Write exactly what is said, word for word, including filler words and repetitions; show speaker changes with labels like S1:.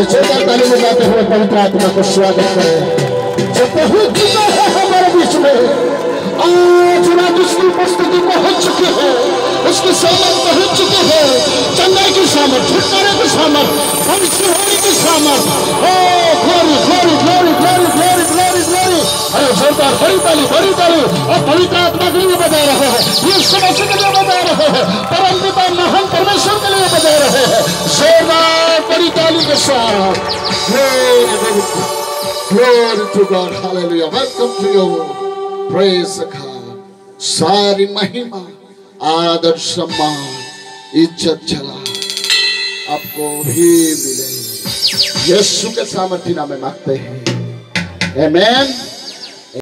S1: आइए जोरदार ताली बजाते हुए पवित्र आत्मा को स्वागत करें जो पहुंच चुका है हमारे बीच में। आज रात उसकी उपस्थिति पहुंच चुकी है, उसकी सामर्थ पहुंच चुकी है। चंगाई की सामर्थ, छुटकारे की सामर्थ, मनुष्य होने की सामर्थ। O glory glory glory glory glory glory glory. अरे जोरदार बड़ी ताली बड़ी ताली और पवित्र आत्मा के लिए बजा रहे हैं, ये समस्या के लिए बजा रहे हैं, परम पिता महान परमेश्वर के लिए बजा रहे हैं। जोरदार बड़ी ताली के साथ Glory to God, hallelujah. Welcome to you. Praise God. सारी महिमा, आदर, सम्मान, इज्जत चला आपको ही मिले। यीशु के सामर्थ्य नाम में मांगते हैं। आमेन।